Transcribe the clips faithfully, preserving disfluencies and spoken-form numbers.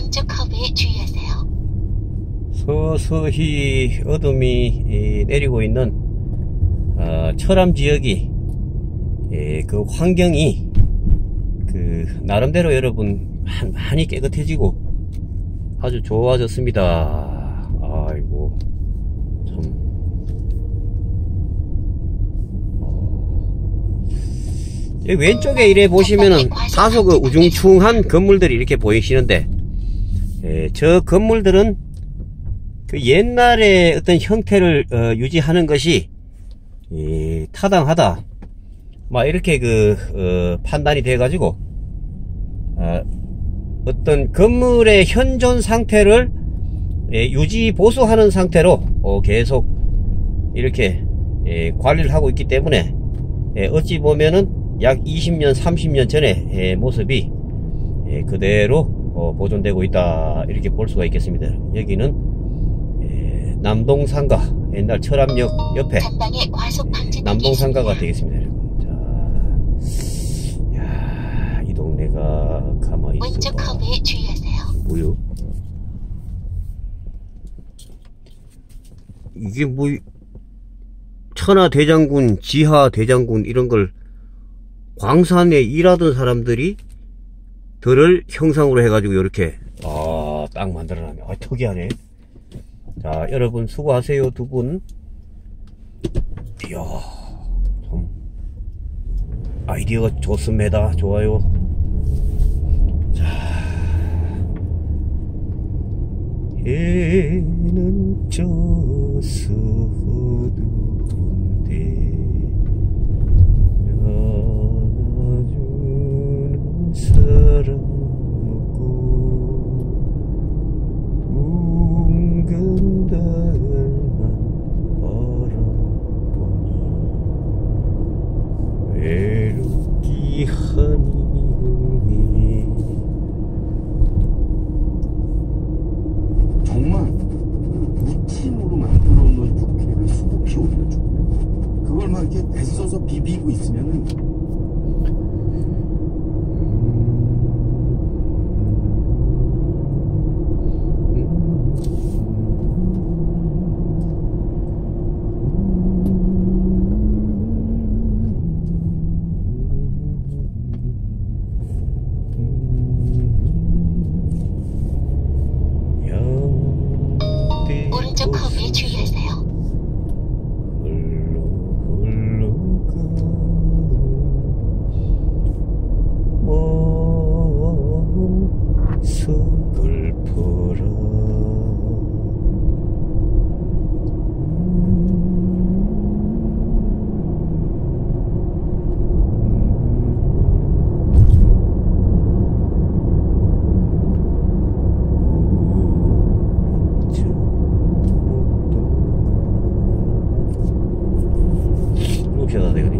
왼쪽 커브에 주의하세요. 서서히 어둠이 내리고 있는 어, 철암 지역이 예, 그 환경이 그 나름대로 여러분 많이 깨끗해지고 아주 좋아졌습니다. 아이고 참 어, 여기 왼쪽에 이래 보시면은 다소 그 우중충한 건물들이 이렇게 보이시는데 예, 저 건물들은 그 옛날의 어떤 형태를 어, 유지하는 것이 예, 타당하다 막 이렇게 그 어, 판단이 돼 가지고 어, 어떤 건물의 현존 상태를 예, 유지 보수하는 상태로 어, 계속 이렇게 예, 관리를 하고 있기 때문에 예, 어찌 보면은 약 이십 년 삼십 년 전의 예, 모습이 예, 그대로 어, 보존되고 있다 이렇게 볼 수가 있겠습니다. 여기는 예, 남동상가 옛날 철암역 옆에 예, 남동상가가 되겠습니다. 야, 이 동네가 가만히 있어. 왼쪽 커브에 주의하세요. 뭐요? 이게 뭐 천하대장군, 지하대장군 이런 걸 광산에 일하던 사람들이 들을 형상으로 해가지고 이렇게 아, 딱 만들어놨네. 아, 특이하네. 자, 여러분 수고하세요 두 분. 이야, 참 아이디어가 좋습니다. 좋아요. 자, 해는 져서 어두운데 안아주는 사람 없고 둥근 달만 바라보니 외롭기 하니 정말 무침으로 만들어 놓은 육회를 수북히 올려주고 그걸 막 이렇게 애써서 비비고 있으면은 오른쪽 커브에 주의하세요. 홀로 홀로 가는 마음 서글퍼라. 옵셔다 되거니.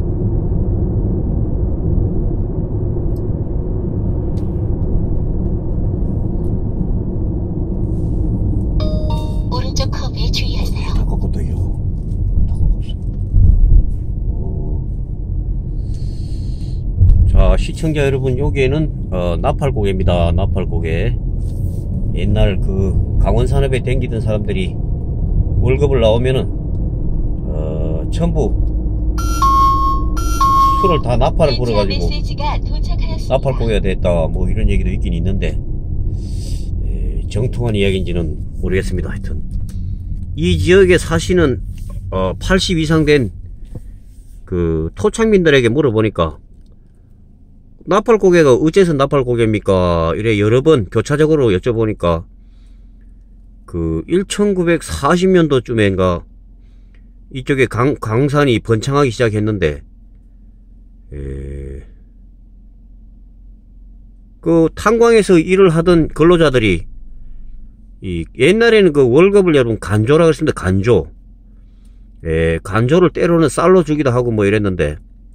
오른쪽 커브에 주의하세요. 다 꺾었다요. 다 꺾었어. 오. 자, 시청자 여러분, 여기에는 어, 나팔고개입니다. 나팔고개. 옛날 그 강원산업에 댕기던 사람들이 월급을 나오면은 어, 전부 술을 다 나팔을 불어가지고 나팔고개가 됐다 뭐 이런 얘기도 있긴 있는데 에, 정통한 이야기인지는 모르겠습니다. 하여튼 이 지역에 사시는 어, 팔십 이상 된 그 토착민들에게 물어보니까 나팔고개가 어째서 나팔고개입니까? 이래 여러 번 교차적으로 여쭤보니까 그 천구백사십 년도쯤인가 이쪽에 강, 강산이 번창하기 시작했는데 에... 그 탄광에서 일을 하던 근로자들이 이 옛날에는 그 월급을 여러분 간조라고 했습니다. 간조. 에, 간조를 때로는 쌀로 주기도 하고 뭐 이랬는데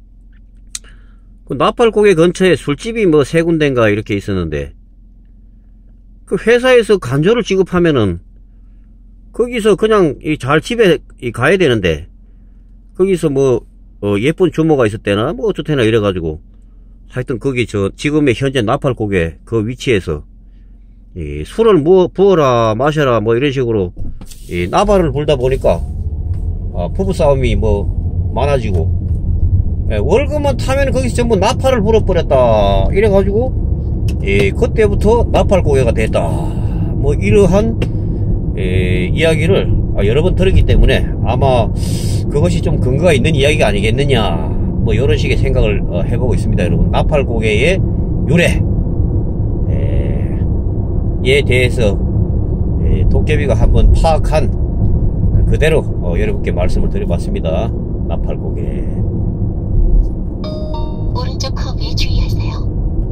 그 나팔고개 근처에 술집이 뭐 세 군데인가 이렇게 있었는데 그 회사에서 간조를 지급하면은 거기서 그냥 이 잘집에 가야 되는데 거기서 뭐 어 예쁜 주모가 있었대나 뭐 어쩌대나 이래가지고 하여튼 거기 저 지금의 현재 나팔고개 그 위치에서 이 술을 뭐 부어라 마셔라 뭐 이런 식으로 이 나발을 불다 보니까 아, 부부싸움이 뭐 많아지고 예, 월급만 타면 거기서 전부 나팔을 불어버렸다 이래가지고 예, 그때부터 나팔고개가 됐다 뭐 이러한 예, 이야기를 아, 여러 번 들었기 때문에 아마 그것이 좀 근거가 있는 이야기가 아니겠느냐 뭐 이런 식의 생각을 어, 해보고 있습니다. 여러분 나팔고개의 유래 에 대해서 에, 도깨비가 한번 파악한 그대로 어, 여러분께 말씀을 드려봤습니다. 나팔고개 오른쪽 커브에 주의하세요.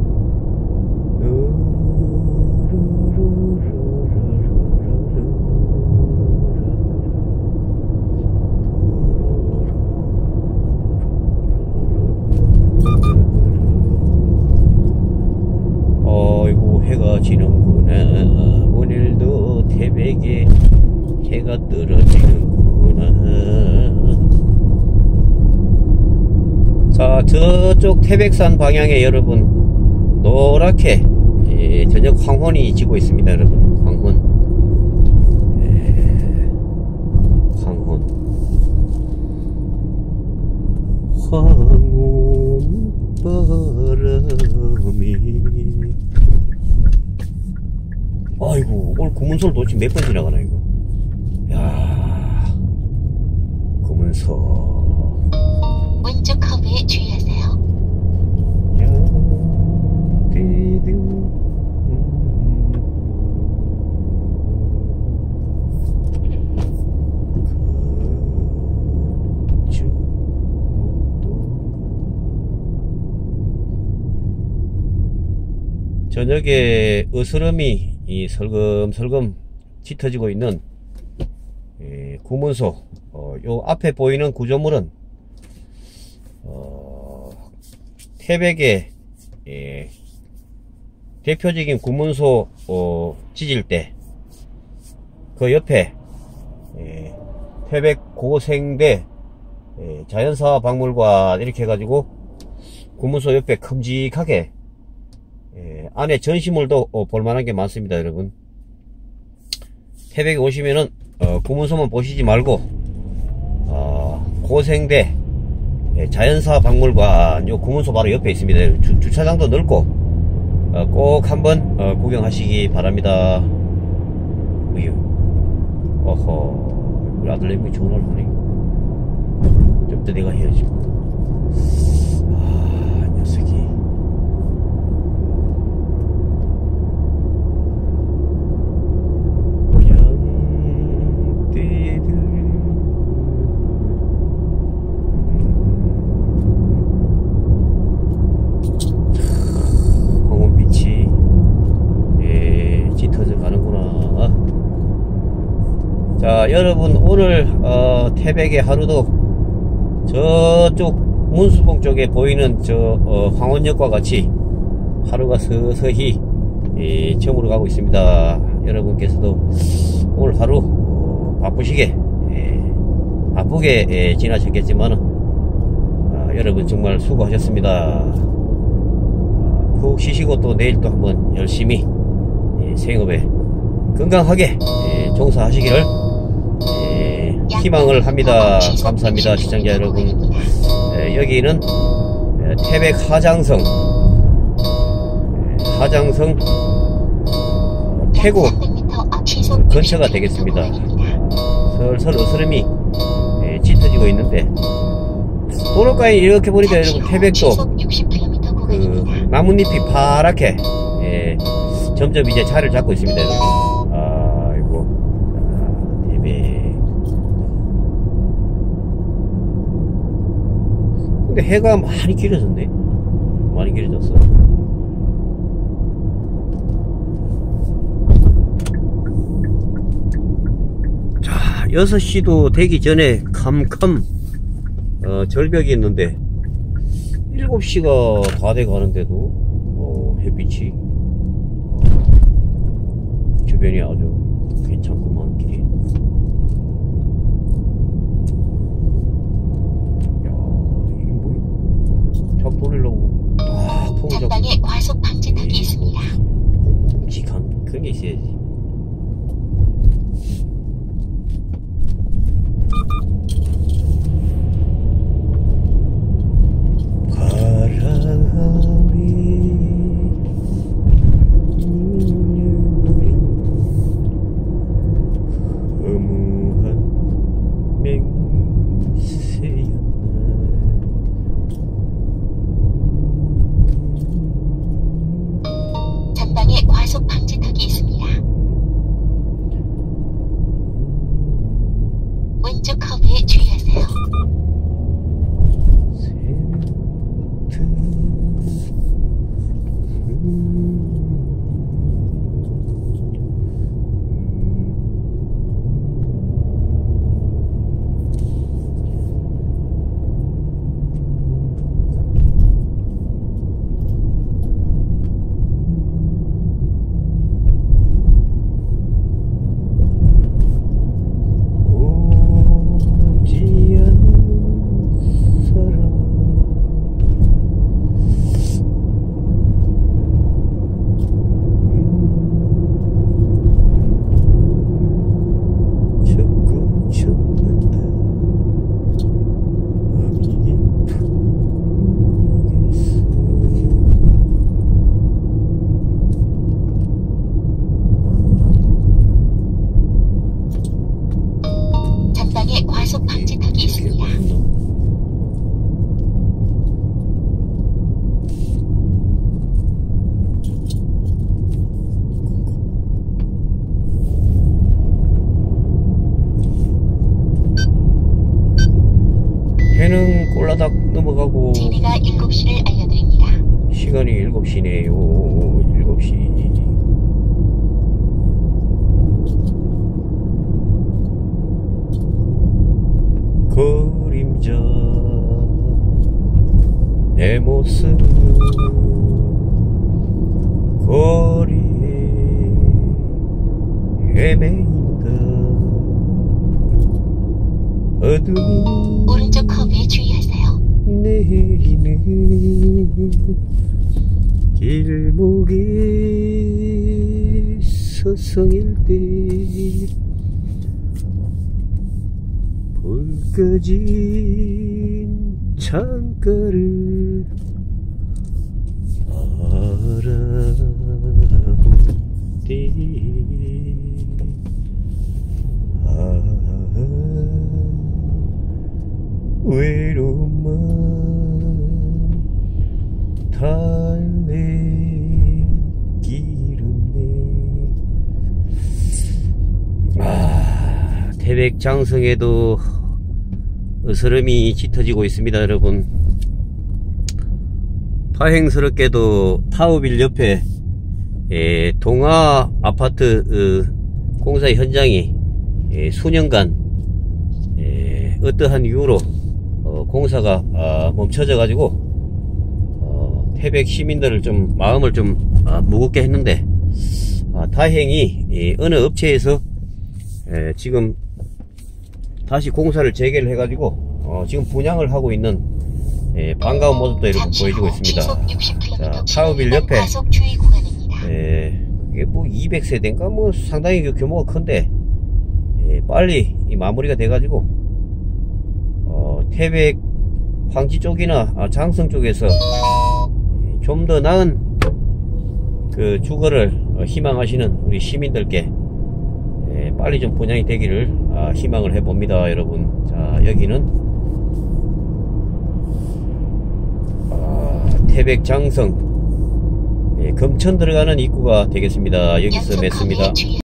어이구 해가 지는구나. 오늘도 태백에 해가 떨어지는구나. 자 저쪽 태백산 방향에 여러분 노랗게 예, 저녁 황혼이 지고 있습니다. 여러분 황혼 예, 황혼 황혼 바람이 아이고 오늘 구문소를 도대체 몇 번 지나가나 이거. 야 구문소 왼쪽 커브에 주의하세요. 야 디디 저녁에 으스름이 이 설금설금 짙어지고 있는 예, 구문소 어, 요 앞에 보이는 구조물은 어, 태백의 예, 대표적인 구문소 어, 지질 때 그 옆에 예, 태백 고생대 예, 자연사 박물관 이렇게 해가지고 구문소 옆에 큼직하게 예, 안에 전시물도 어, 볼만한 게 많습니다. 여러분 태백에 오시면은 어, 구문소만 보시지 말고 어, 고생대 예, 자연사 박물관 요 구문소 바로 옆에 있습니다. 주, 주차장도 넓고 어, 꼭 한번 어, 구경하시기 바랍니다. 우유 어허 우리 아들내미 전화를 하네. 좀 이따 내가 해야지. 아 녀석이 황혼빛이 예, 짙어져 가는구나. 자 여러분 오늘 어, 태백의 하루도 저쪽 문수봉 쪽에 보이는 저 어, 황혼역과 같이 하루가 서서히 예, 저물어 가고 있습니다. 여러분께서도 오늘 하루 어, 바쁘시게 예, 바쁘게 예, 지나셨겠지만은 아, 여러분 정말 수고하셨습니다. 아, 푹 쉬시고 또 내일 또 한번 열심히 예, 생업에 건강하게 예, 종사하시기를 예, 희망을 합니다. 감사합니다. 시청자 여러분 예, 여기는 예, 태백 하장성 예, 하장성 태국 근처가 되겠습니다. 슬슬 어스름이 예, 짙어지고 있는데 도로가에 이렇게 보니까 여러분 태백도 그 나뭇잎이 파랗게 예, 점점 이제 자리를 잡고 있습니다. 여러분 아이고 아, 태백 근데 해가 많이 길어졌네. 많이 길어졌어. 여섯 시도 되기 전에 캄캄 어, 절벽이 있는데 일곱 시가 다 돼 가는데도 어, 햇빛이 어, 주변이 아주 괜찮구만. 길이 야 이게 뭐 잡 돌리려고 딱 통을 잡고 단방에 과속 방지턱이 있습니다. 묵직한 그게 있어야지. 전방에 과속 방지턱이 있습니다. 왼쪽 커브에 주의하세요. 전방에 과속 방지턱이 있습니다. 해는 꼴라닥 넘어가고 지리가 일곱 시를 알려드립니다. 시간이 일곱 시네요. 일곱 시. 그림자 내 모습 거리에 헤매인다. 어둠이 오른쪽 커브에 주의하세요. 내리는 길목에 서성일 때 불 꺼진 창가를 바라볼 때 아, 외로운 마음 달래길 없네. 아, 태백장성에도 으스름이 짙어지고 있습니다, 여러분. 다행스럽게도 타워빌 옆에 에, 동아 아파트 어, 공사 현장이 에, 수년간 에, 어떠한 이유로 어, 공사가 아, 멈춰져 가지고 어, 태백 시민들을 좀 마음을 좀 아, 무겁게 했는데 아, 다행히 에, 어느 업체에서 에, 지금 다시 공사를 재개를 해가지고 어, 지금 분양을 하고 있는 예, 반가운 모습도 여러분 보여주고 있습니다. 자, 타워빌 옆에 예, 이게 뭐 이백 세대인가 뭐 상당히 규모가 큰데 예, 빨리 이 마무리가 돼가지고 어, 태백 황지 쪽이나 아, 장성 쪽에서 예, 좀 더 나은 그 주거를 어, 희망하시는 우리 시민들께 예, 빨리 좀 분양이 되기를 아, 희망을 해봅니다, 여러분. 자, 여기는 아, 태백 장성 예, 금천 들어가는 입구가 되겠습니다. 여기서 맺습니다.